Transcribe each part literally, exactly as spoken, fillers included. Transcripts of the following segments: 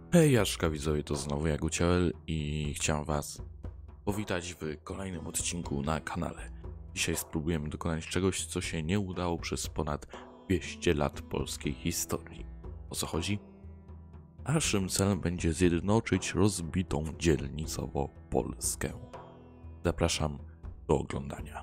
Hej, Jaszka widzowie, to znowu Jaguciel i chciałem was powitać w kolejnym odcinku na kanale. Dzisiaj spróbujemy dokonać czegoś, co się nie udało przez ponad dwieście lat polskiej historii. O co chodzi? Naszym celem będzie zjednoczyć rozbitą dzielnicowo Polskę. Zapraszam do oglądania.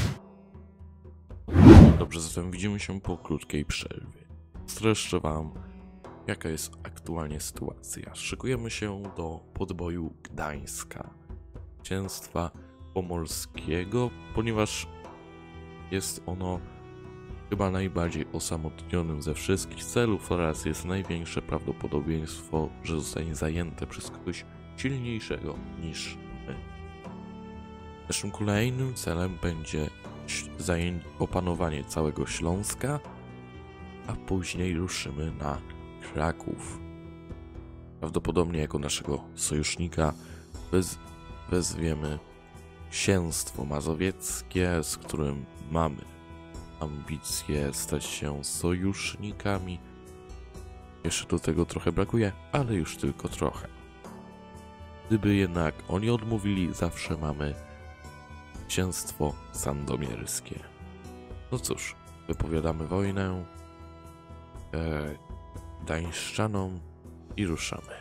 Dobrze, zatem widzimy się po krótkiej przerwie. Streszczę wam, jaka jest aktualnie sytuacja. Szykujemy się do podboju Gdańska, księstwa pomorskiego, ponieważ jest ono chyba najbardziej osamotnionym ze wszystkich celów oraz jest największe prawdopodobieństwo, że zostanie zajęte przez kogoś silniejszego niż my. Naszym kolejnym celem będzie zajęcie, opanowanie całego Śląska, a później ruszymy na Kraków. Prawdopodobnie jako naszego sojusznika wez wezwiemy Księstwo Mazowieckie, z którym mamy ambicje stać się sojusznikami. Jeszcze do tego trochę brakuje, ale już tylko trochę. Gdyby jednak oni odmówili, zawsze mamy Księstwo Sandomierskie. No cóż, wypowiadamy wojnę e, Gdańszczanom i ruszamy.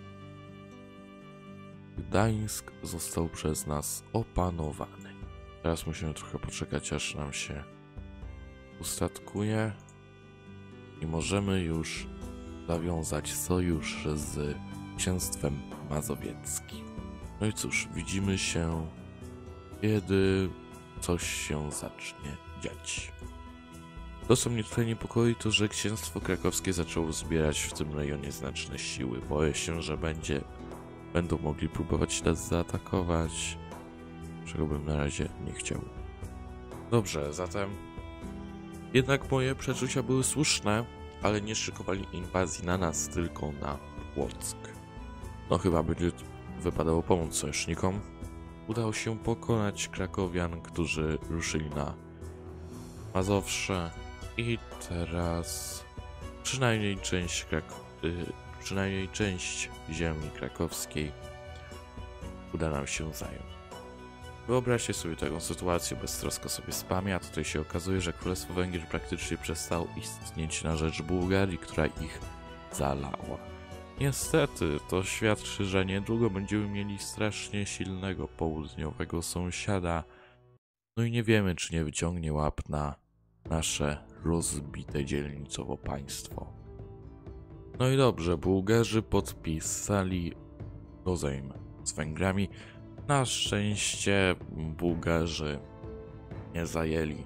Gdańsk został przez nas opanowany. Teraz musimy trochę poczekać, aż nam się ustatkuje i możemy już zawiązać sojusz z Księstwem Mazowieckim. No i cóż, widzimy się, kiedy coś się zacznie dziać. To, co mnie tutaj niepokoi, to że Księstwo Krakowskie zaczęło zbierać w tym rejonie znaczne siły. Boję się, że będzie, będą mogli próbować nas zaatakować, czego bym na razie nie chciał. Dobrze, zatem jednak moje przeczucia były słuszne, ale nie szykowali inwazji na nas, tylko na Płock. No chyba będzie wypadało pomóc sojusznikom. Udało się pokonać Krakowian, którzy ruszyli na Mazowsze. I teraz przynajmniej część, Krak y, przynajmniej część ziemi krakowskiej uda nam się zająć. Wyobraźcie sobie taką sytuację, beztrosko sobie spamia, a tutaj się okazuje, że Królestwo Węgier praktycznie przestało istnieć na rzecz Bułgarii, która ich zalała. Niestety, to świadczy, że niedługo będziemy mieli strasznie silnego południowego sąsiada, no i nie wiemy, czy nie wyciągnie łap na nasze rozbite dzielnicowo państwo. No i dobrze, Bułgarzy podpisali rozejm z Węgrami. Na szczęście Bułgarzy nie zajęli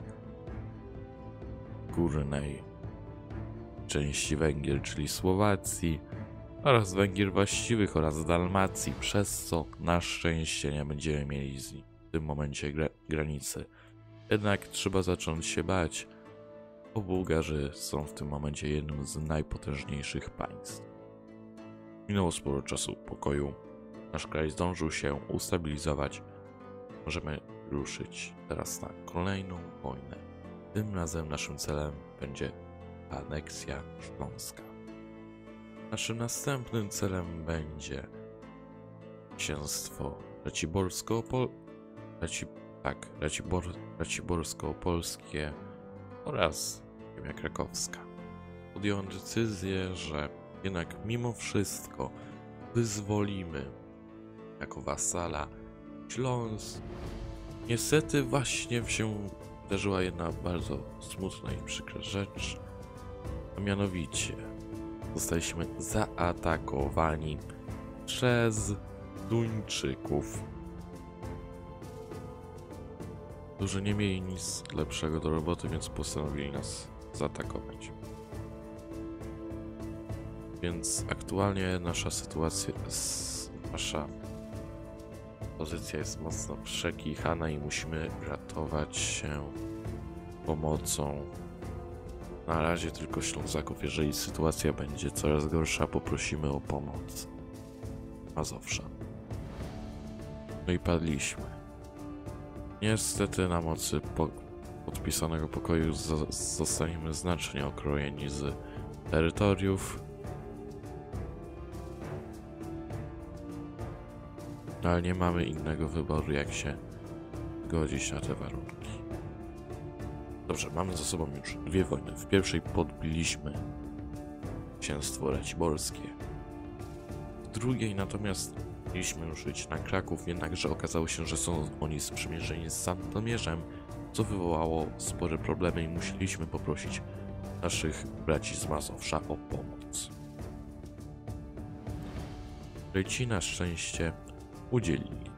górnej części Węgier, czyli Słowacji, oraz Węgier właściwych oraz Dalmacji, przez co na szczęście nie będziemy mieli z nimi w tym momencie gra granicy. Jednak trzeba zacząć się bać, bo Bułgarzy są w tym momencie jednym z najpotężniejszych państw. Minęło sporo czasu pokoju, nasz kraj zdążył się ustabilizować. Możemy ruszyć teraz na kolejną wojnę. Tym razem naszym celem będzie aneksja Śląska. Naszym następnym celem będzie Księstwo Raciborsko-Opol... Raci... Tak, Racibor... Raciborsko-Opolskie oraz ziemia krakowska. Podjąłem decyzję, że jednak mimo wszystko wyzwolimy jako wasala Śląsk. Niestety właśnie się wydarzyła jedna bardzo smutna i przykra rzecz, a mianowicie zostaliśmy zaatakowani przez Duńczyków, którzy nie mieli nic lepszego do roboty, więc postanowili nas zaatakować. Więc aktualnie nasza sytuacja, nasza pozycja jest mocno przekichana i musimy ratować się pomocą na razie tylko Ślązaków. Jeżeli sytuacja będzie coraz gorsza, poprosimy o pomoc Mazowsza. No i padliśmy. Niestety na mocy po podpisanego pokoju zostaniemy znacznie okrojeni z terytoriów. ale nie mamy innego wyboru, jak się godzić na te warunki. Dobrze, mamy za sobą już dwie wojny. W pierwszej podbiliśmy księstwo raciborskie. W drugiej natomiast mieliśmy ruszyć na Kraków, jednakże okazało się, że są oni sprzymierzeni z Sandomierzem, co wywołało spore problemy i musieliśmy poprosić naszych braci z Mazowsza o pomoc. Której ci na szczęście udzielili.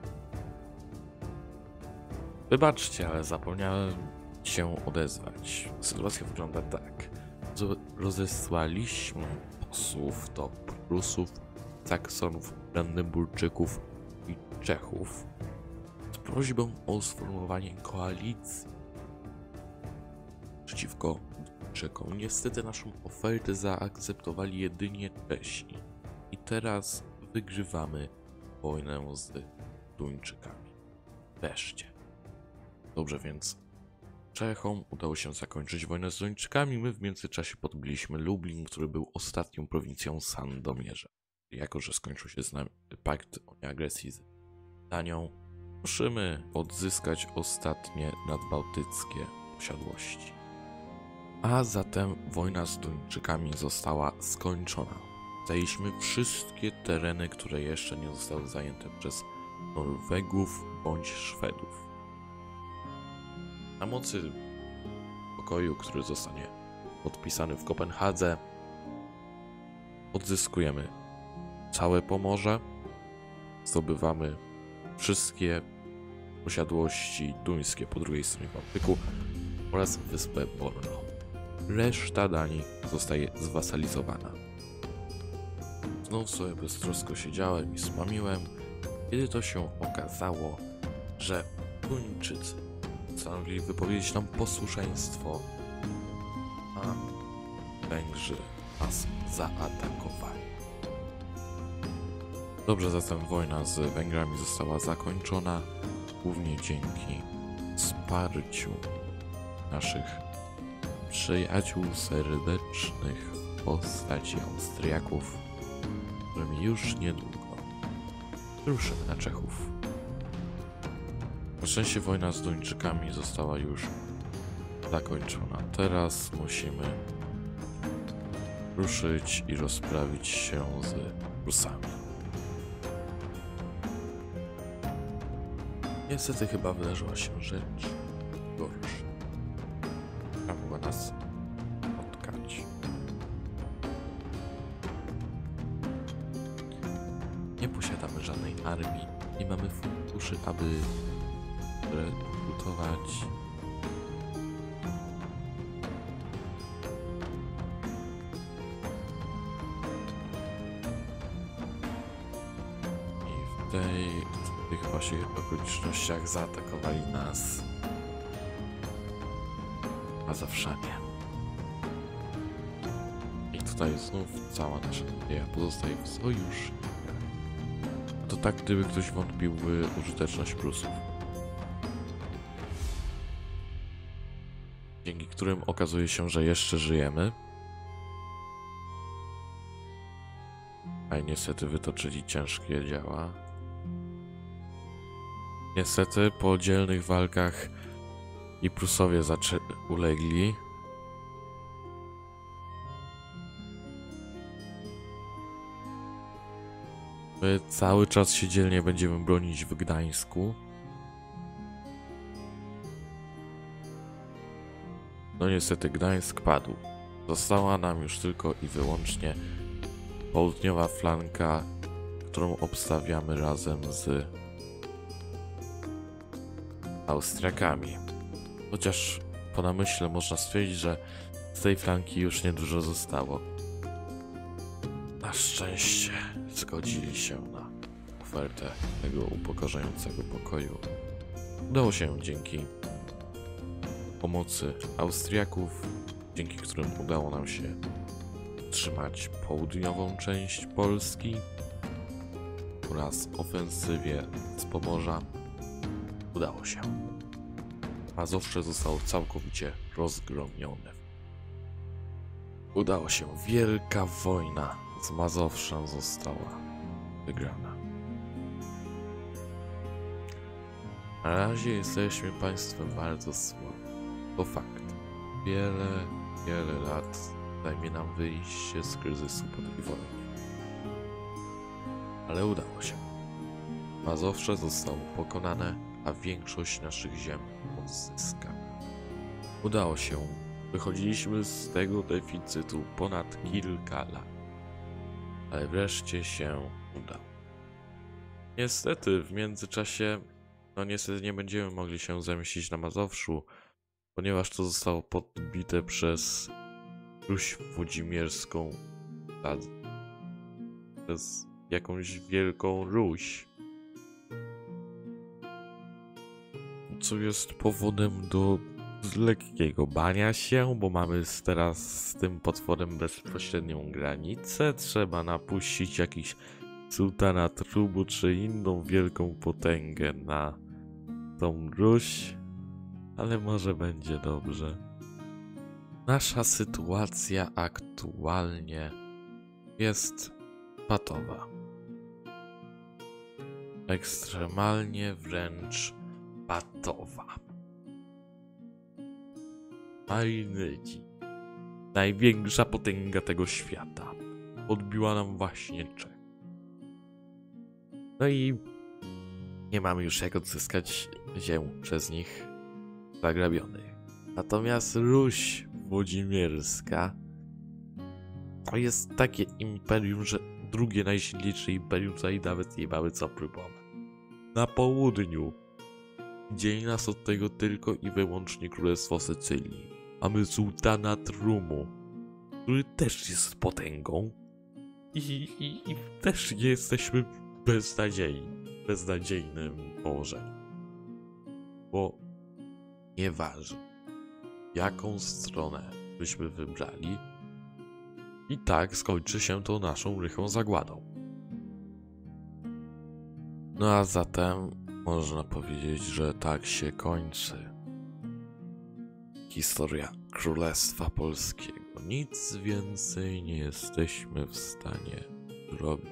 Wybaczcie, ale zapomniałem się odezwać. Sytuacja wygląda tak. Rozesłaliśmy posłów do Prusów, Saksonów, Brandenburczyków i Czechów z prośbą o sformułowanie koalicji przeciwko Duńczykom. Niestety naszą ofertę zaakceptowali jedynie Czesi i teraz wygrywamy wojnę z Duńczykami. Wreszcie. Dobrze, więc Czechom udało się zakończyć wojnę z Duńczykami. My w międzyczasie podbiliśmy Lublin, który był ostatnią prowincją Sandomierza. Jako że skończył się z nami pakt o nieagresji z Danią, musimy odzyskać ostatnie nadbałtyckie posiadłości. A zatem wojna z Duńczykami została skończona. Zajęliśmy wszystkie tereny, które jeszcze nie zostały zajęte przez Norwegów bądź Szwedów. Na mocy pokoju, który zostanie podpisany w Kopenhadze, odzyskujemy całe Pomorze, zdobywamy wszystkie posiadłości duńskie po drugiej stronie Bałtyku oraz wyspę Borneo. Reszta Danii zostaje zwasalizowana. Znów sobie beztrosko siedziałem i smamiłem, kiedy to się okazało, że Duńczycy postanowili wypowiedzieć nam posłuszeństwo, a Węgrzy nas zaatakowali. Dobrze, zatem wojna z Węgrami została zakończona, głównie dzięki wsparciu naszych przyjaciół serdecznych w postaci Austriaków, którymi już niedługo ruszymy na Czechów. Na szczęście wojna z Duńczykami została już zakończona. Teraz musimy ruszyć i rozprawić się z Prusami. Niestety chyba wydarzyła się rzecz gorsza, która mogła nas spotkać. Nie posiadamy żadnej armii, nie mamy funduszy, aby rekrutować. I w tej, w tych właśnie okolicznościach zaatakowali nas Mazowszanie. I tutaj znów cała nasza nadzieja pozostaje w sojusznikach. To tak, gdyby ktoś wątpił w użyteczność Prusów, dzięki którym okazuje się, że jeszcze żyjemy. A niestety wytoczyli ciężkie działa. Niestety po dzielnych walkach i Prusowie ulegli. My cały czas się dzielnie będziemy bronić w Gdańsku. No niestety Gdańsk padł. Została nam już tylko i wyłącznie południowa flanka, którą obstawiamy razem z Austriakami. Chociaż po namyśle można stwierdzić, że z tej flanki już niedużo zostało. Na szczęście zgodzili się na ofertę tego upokarzającego pokoju. Udało się dzięki pomocy Austriaków, dzięki którym udało nam się trzymać południową część Polski oraz ofensywie z Pomorza. Udało się. Mazowsze zostało całkowicie rozgromione. Udało się. Wielka wojna z Mazowszem została wygrana. Na razie jesteśmy państwem bardzo słabym. To fakt. Wiele, wiele lat zajmie nam wyjście z kryzysu po tej wojnie. Ale udało się. Mazowsze zostało pokonane, a większość naszych ziem odzyskana. Udało się. Wychodziliśmy z tego deficytu ponad kilka lat. Ale wreszcie się udało. Niestety w międzyczasie, no niestety nie będziemy mogli się zamieścić na Mazowszu, ponieważ to zostało podbite przez Ruś Włodzimierską, przez jakąś wielką Ruś. Co jest powodem do lekkiego bania się, bo mamy teraz z tym potworem bezpośrednią granicę. Trzeba napuścić jakiś sułtana Trubu czy inną wielką potęgę na tą Ruś, ale może będzie dobrze. Nasza sytuacja aktualnie jest patowa. Ekstremalnie wręcz patowa. Marynydzi, największa potęga tego świata, odbiła nam właśnie Czech. No i nie mamy już jak odzyskać ziem przez nich zagrabionych. Natomiast Ruś Włodzimierska to jest takie imperium, że drugie najsilniejsze imperium, tutaj nawet nie mamy co próbować. Na południu dzieli nas od tego tylko i wyłącznie Królestwo Sycylii. Mamy sułtana Trumu, który też jest potęgą i, i, i też nie jesteśmy beznadziejni, beznadziejnym położeniem. Bo nieważne, jaką stronę byśmy wybrali, i tak skończy się to naszą rychłą zagładą. No a zatem można powiedzieć, że tak się kończy historia Królestwa Polskiego. Nic więcej nie jesteśmy w stanie zrobić.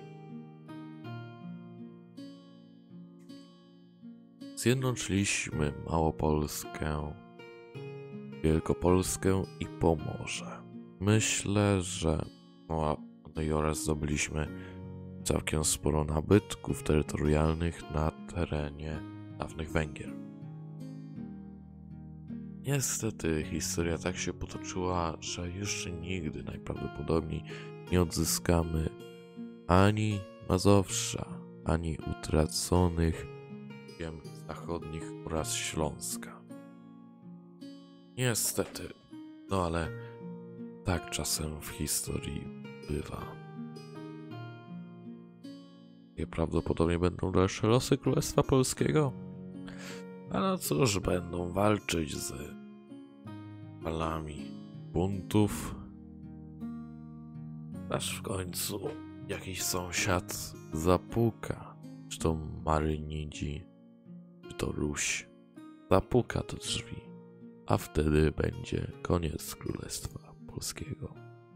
Zjednoczyliśmy Małopolskę, Wielkopolskę i Pomorze. Myślę, że no, no i oraz zdobyliśmy całkiem sporo nabytków terytorialnych na terenie dawnych Węgier. Niestety historia tak się potoczyła, że jeszcze nigdy najprawdopodobniej nie odzyskamy ani Mazowsza, ani utraconych ziem zachodnich oraz Śląska. Niestety, no ale tak czasem w historii bywa. Jakie prawdopodobnie będą dalsze losy Królestwa Polskiego? A no cóż, będą walczyć z falami buntów, aż w końcu jakiś sąsiad zapuka, czy to Marynidzi, czy to Ruś, zapuka do drzwi, a wtedy będzie koniec Królestwa Polskiego.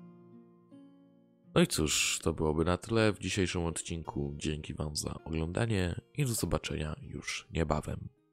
No i cóż, to byłoby na tyle w dzisiejszym odcinku. Dzięki wam za oglądanie i do zobaczenia już niebawem.